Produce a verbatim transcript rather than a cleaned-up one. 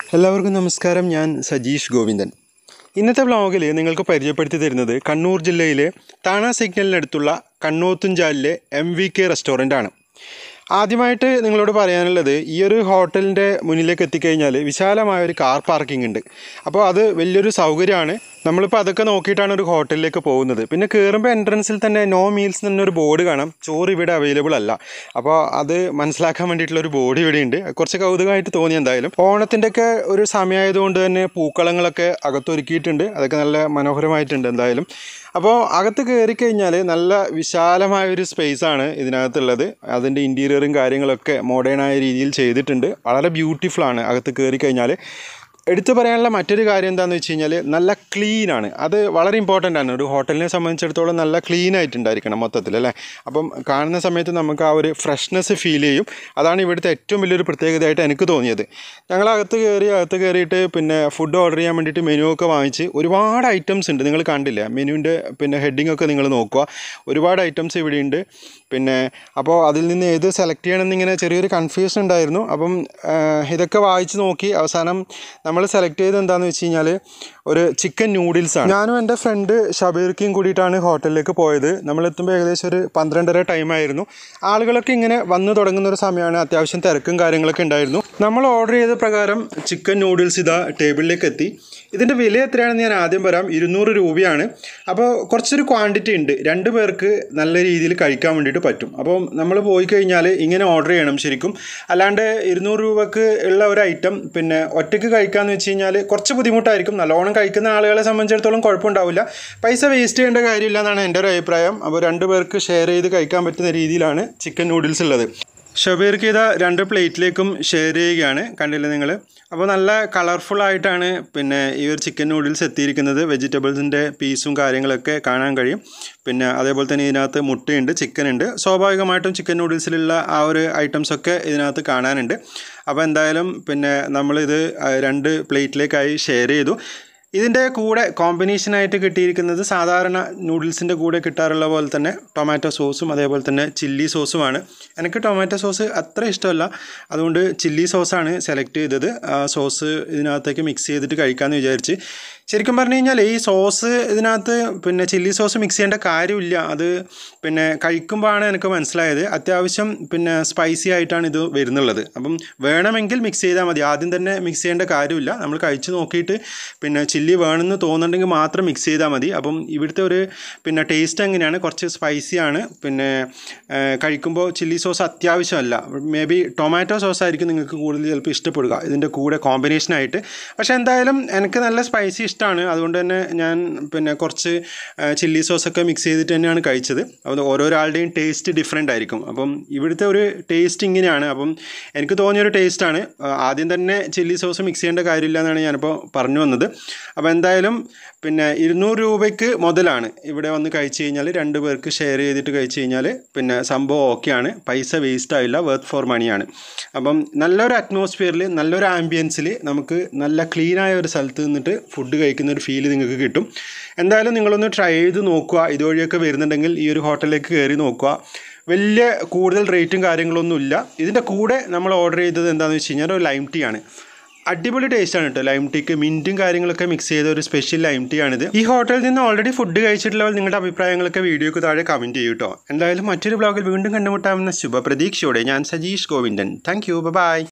എല്ലാവർക്കും നമസ്കാരം. ഞാൻ സജീഷ് ഗോവിന്ദൻ. ഇന്നത്തെ വ്ളോഗിൽ നിങ്ങൾക്ക് പരിചയപ്പെടുത്തി തരുന്നത് കണ്ണൂർ ജില്ലയിലെ താണ സിഗ്നലിനടുത്തുള്ള കണ്ണോത്തുംചാലിലെ എം വി കെ റെസ്റ്റോറൻ്റാണ്. ആദ്യമായിട്ട് നിങ്ങളോട് പറയാനുള്ളത്, ഈ ഒരു ഹോട്ടലിൻ്റെ മുന്നിലേക്ക് എത്തിക്കഴിഞ്ഞാൽ വിശാലമായൊരു കാർ പാർക്കിംഗ് ഉണ്ട്. അപ്പോൾ അത് വലിയൊരു സൗകര്യമാണ്. നമ്മളിപ്പോൾ അതൊക്കെ നോക്കിയിട്ടാണ് ഒരു ഹോട്ടലിലേക്ക് പോകുന്നത്. പിന്നെ കയറുമ്പോൾ എൻട്രൻസിൽ തന്നെ നോ മീൽസ് എന്നൊരു ബോർഡ് കാണാം. ചോറ് ഇവിടെ അവൈലബിൾ അല്ല. അപ്പോൾ അത് മനസ്സിലാക്കാൻ വേണ്ടിയിട്ടുള്ളൊരു ബോർഡ് ഇവിടെ ഉണ്ട്. കുറച്ച് കൗതുകമായിട്ട് തോന്നി. എന്തായാലും ഓണത്തിൻ്റെയൊക്കെ ഒരു സമയമായതുകൊണ്ട് തന്നെ പൂക്കളങ്ങളൊക്കെ അകത്തൊരുക്കിയിട്ടുണ്ട്. അതൊക്കെ നല്ല മനോഹരമായിട്ടുണ്ട് എന്തായാലും. അപ്പോൾ അകത്ത് കയറി കഴിഞ്ഞാൽ നല്ല വിശാലമായൊരു സ്പേസാണ് ഇതിനകത്തുള്ളത്. അതിൻ്റെ ഇൻറ്റീരിയറും കാര്യങ്ങളൊക്കെ മോഡേണായ രീതിയിൽ ചെയ്തിട്ടുണ്ട്. വളരെ ബ്യൂട്ടിഫുള്ളാണ് അകത്ത് കയറി കഴിഞ്ഞാൽ. എടുത്തു പറയാനുള്ള മറ്റൊരു കാര്യം എന്താണെന്ന് വെച്ച് കഴിഞ്ഞാൽ നല്ല ക്ലീനാണ്. അത് വളരെ ഇമ്പോർട്ടൻ്റ് ആണ്. ഒരു ഹോട്ടലിനെ സംബന്ധിച്ചിടത്തോളം നല്ല ക്ലീൻ ആയിട്ടുണ്ടായിരിക്കണം മൊത്തത്തിൽ, അല്ലേ? അപ്പം കാണുന്ന സമയത്ത് നമുക്ക് ആ ഒരു ഫ്രഷ്നെസ് ഫീൽ ചെയ്യും. അതാണ് ഇവിടുത്തെ ഏറ്റവും വലിയൊരു പ്രത്യേകതയായിട്ട് എനിക്ക് തോന്നിയത്. ഞങ്ങൾ അകത്ത് കയറി അകത്ത് കയറിയിട്ട് പിന്നെ ഫുഡ് ഓർഡർ ചെയ്യാൻ വേണ്ടിയിട്ട് മെനു ഒക്കെ വാങ്ങിച്ച് ഒരുപാട് ഐറ്റംസ് ഉണ്ട്. നിങ്ങൾ കണ്ടില്ല മെനുവിൻ്റെ പിന്നെ ഹെഡിങ് ഒക്കെ നിങ്ങൾ നോക്കുക. ഒരുപാട് ഐറ്റംസ് ഇവിടെ ഉണ്ട്. പിന്നെ അപ്പോൾ അതിൽ നിന്ന് ഏത് സെലക്ട് ചെയ്യണമെന്നിങ്ങനെ ചെറിയൊരു കൺഫ്യൂഷൻ ഉണ്ടായിരുന്നു. അപ്പം ഇതൊക്കെ വായിച്ച് നോക്കി അവസാനം നമ്മൾ സെലക്ട് ചെയ്ത് എന്താണെന്ന് വെച്ച് കഴിഞ്ഞാൽ ഒരു ചിക്കൻ നൂഡിൽസാണ്. ഞാനും എൻ്റെ ഫ്രണ്ട് ഷബീർക്കും കൂടിയിട്ടാണ് ഹോട്ടലിലേക്ക് പോയത്. നമ്മളെത്തുമ്പോൾ ഏകദേശം ഒരു പന്ത്രണ്ടര ടൈമായിരുന്നു. ആളുകളൊക്കെ ഇങ്ങനെ വന്നു തുടങ്ങുന്ന ഒരു സമയമാണ്. അത്യാവശ്യം തിരക്കും കാര്യങ്ങളൊക്കെ ഉണ്ടായിരുന്നു. നമ്മൾ ഓർഡർ ചെയ്ത പ്രകാരം ചിക്കൻ നൂഡിൽസ് ഇതാ ടേബിളിലേക്ക് എത്തി. ഇതിൻ്റെ വില എത്രയാണെന്ന് ഞാൻ ആദ്യം പറയാം. ഇരുന്നൂറ് രൂപയാണ്. അപ്പോൾ കുറച്ചൊരു ക്വാണ്ടിറ്റി ഉണ്ട്. രണ്ട് പേർക്ക് നല്ല രീതിയിൽ കഴിക്കാൻ വേണ്ടിയിട്ട് പറ്റും. അപ്പം നമ്മൾ പോയി കഴിഞ്ഞാൽ ഇങ്ങനെ ഓർഡർ ചെയ്യണം ശരിക്കും. അല്ലാണ്ട് ഇരുന്നൂറ് രൂപക്ക് ഉള്ള ഒരു ഐറ്റം പിന്നെ ഒറ്റയ്ക്ക് കഴിക്കാമെന്ന് വെച്ച് കഴിഞ്ഞാൽ കുറച്ച് ബുദ്ധിമുട്ടായിരിക്കും. നല്ലോണം കഴിക്കുന്ന ആളുകളെ സംബന്ധിച്ചിടത്തോളം കുഴപ്പമുണ്ടാവില്ല. പൈസ വേസ്റ്റ് ചെയ്യേണ്ട കാര്യമില്ല എന്നാണ് എൻ്റെ ഒരു അഭിപ്രായം. അപ്പോൾ രണ്ട് പേർക്ക് ഷെയർ ചെയ്ത് കഴിക്കാൻ പറ്റുന്ന രീതിയിലാണ് ചിക്കൻ നൂഡിൽസ് ഉള്ളത്. ഷബീർക്ക് ഇതാ രണ്ട് പ്ലേറ്റിലേക്കും ഷെയർ ചെയ്യുകയാണ്. കണ്ടില്ലേ നിങ്ങൾ? അപ്പോൾ നല്ല കളർഫുള്ളായിട്ടാണ് പിന്നെ ഈ ഒരു ചിക്കൻ നൂഡിൽസ് എത്തിയിരിക്കുന്നത്. വെജിറ്റബിൾസിൻ്റെ പീസും കാര്യങ്ങളൊക്കെ കാണാൻ കഴിയും. പിന്നെ അതേപോലെ തന്നെ ഇതിനകത്ത് മുട്ടയുണ്ട്, ചിക്കനുണ്ട്. സ്വാഭാവികമായിട്ടും ചിക്കൻ നൂഡിൽസിലുള്ള ആ ഒരു ഐറ്റംസൊക്കെ ഇതിനകത്ത് കാണാനുണ്ട്. അപ്പോൾ എന്തായാലും പിന്നെ നമ്മളിത് രണ്ട് പ്ലേറ്റിലേക്കായി ഷെയർ ചെയ്തു. ഇതിൻ്റെ കൂടെ കോമ്പിനേഷനായിട്ട് കിട്ടിയിരിക്കുന്നത് സാധാരണ നൂഡിൽസിൻ്റെ കൂടെ കിട്ടാറുള്ള പോലെ തന്നെ ടൊമാറ്റോ സോസും അതേപോലെ തന്നെ ചില്ലി സോസുമാണ്. എനിക്ക് ടൊമാറ്റോ സോസ് അത്ര ഇഷ്ടമല്ല, അതുകൊണ്ട് ചില്ലി സോസാണ് സെലക്ട് ചെയ്തത്. ആ സോസ് ഇതിനകത്തേക്ക് മിക്സ് ചെയ്തിട്ട് കഴിക്കാമെന്ന് വിചാരിച്ച്. ശരിക്കും പറഞ്ഞു കഴിഞ്ഞാൽ ഈ സോസ് ഇതിനകത്ത് പിന്നെ ചില്ലി സോസ് മിക്സ് ചെയ്യേണ്ട കാര്യമില്ല. അത് പിന്നെ കഴിക്കുമ്പോഴാണ് എനിക്ക് മനസ്സിലായത് അത്യാവശ്യം പിന്നെ സ്പൈസി ആയിട്ടാണ് ഇത് വരുന്നുള്ളത്. അപ്പം വേണമെങ്കിൽ മിക്സ് ചെയ്താൽ മതി. ആദ്യം തന്നെ മിക്സ് ചെയ്യേണ്ട കാര്യമില്ല. നമ്മൾ കഴിച്ച് നോക്കിയിട്ട് പിന്നെ ചില്ലി വേണമെന്ന് തോന്നുന്നുണ്ടെങ്കിൽ മാത്രം മിക്സ് ചെയ്താൽ മതി. അപ്പം ഇവിടുത്തെ ഒരു പിന്നെ ടേസ്റ്റ് എങ്ങനെയാണ്, കുറച്ച് സ്പൈസിയാണ്. പിന്നെ കഴിക്കുമ്പോൾ ചില്ലി സോസ് അത്യാവശ്യമല്ല. മേ ബി ടൊമാറ്റോ സോസ് ആയിരിക്കും നിങ്ങൾക്ക് കൂടുതൽ ചിലപ്പോൾ ഇഷ്ടപ്പെടുക ഇതിൻ്റെ കൂടെ കോമ്പിനേഷനായിട്ട്. പക്ഷേ എന്തായാലും എനിക്ക് നല്ല സ്പൈസി ഇഷ്ടമാണ്. അതുകൊണ്ട് തന്നെ ഞാൻ പിന്നെ കുറച്ച് ചില്ലി സോസൊക്കെ മിക്സ് ചെയ്തിട്ട് തന്നെയാണ് കഴിച്ചത്. അപ്പോൾ ഓരോരാളുടെയും ടേസ്റ്റ് ഡിഫറെൻ്റ് ആയിരിക്കും. അപ്പം ഇവിടുത്തെ ഒരു ടേസ്റ്റ് ഇങ്ങനെയാണ്. അപ്പം എനിക്ക് തോന്നിയൊരു ടേസ്റ്റാണ്. ആദ്യം തന്നെ ചില്ലി സോസ് മിക്സ് ചെയ്യേണ്ട കാര്യമില്ല എന്നാണ് ഞാനിപ്പോൾ പറഞ്ഞു വന്നത്. അപ്പോൾ എന്തായാലും പിന്നെ ഇരുന്നൂറ് രൂപയ്ക്ക് മുതലാണ് ഇവിടെ വന്ന് കഴിച്ച് കഴിഞ്ഞാൽ രണ്ട് പേർക്ക് ഷെയർ ചെയ്തിട്ട് കഴിച്ച് കഴിഞ്ഞാൽ പിന്നെ സംഭവം ഓക്കെയാണ്. പൈസ വേസ്റ്റ് ആയില്ല, വർത്ത് ഫോർ മണിയാണ്. അപ്പം നല്ലൊരു അറ്റ്മോസ്ഫിയറിൽ നല്ലൊരു ആംബിയൻസിൽ നമുക്ക് നല്ല ക്ലീനായ ഒരു സ്ഥലത്ത് നിന്നിട്ട് ഫുഡ് കഴിക്കുന്ന ഒരു ഫീല് നിങ്ങൾക്ക് കിട്ടും. എന്തായാലും നിങ്ങളൊന്ന് ട്രൈ ചെയ്ത് നോക്കുക. ഇതുവഴിയൊക്കെ വരുന്നുണ്ടെങ്കിൽ ഈ ഒരു ഹോട്ടലിലേക്ക് കയറി നോക്കുക. വലിയ കൂടുതൽ റേറ്റും കാര്യങ്ങളൊന്നുമില്ല. ഇതിൻ്റെ കൂടെ നമ്മൾ ഓർഡർ ചെയ്തത് എന്താണെന്ന് വെച്ച് കഴിഞ്ഞാൽ ഒരു ലൈം ടീ ആണ്. അടിപൊളി ടേസ്റ്റാണ് കേട്ടോ. ലൈം ടീക്ക് മിൻറ്റും കാര്യങ്ങളൊക്കെ മിക്സ് ചെയ്ത ഒരു സ്പെഷ്യൽ ലൈം ടീ ആണിത്. ഈ ഹോട്ടലിൽ നിന്ന് ഓൾറെഡി ഫുഡ് കഴിച്ചിട്ടുള്ളവർ നിങ്ങളുടെ അഭിപ്രായങ്ങളൊക്കെ വീഡിയോക്ക് താഴെ കമൻറ്റ് ചെയ്യൂ കേട്ടോ. എന്തായാലും മറ്റൊരു ബ്ലോഗിൽ വീണ്ടും കണ്ടുമുട്ടാമെന്ന ശുഭപ്രതീക്ഷയോടെ ഞാൻ Sajeesh Govindan. Thank you. By.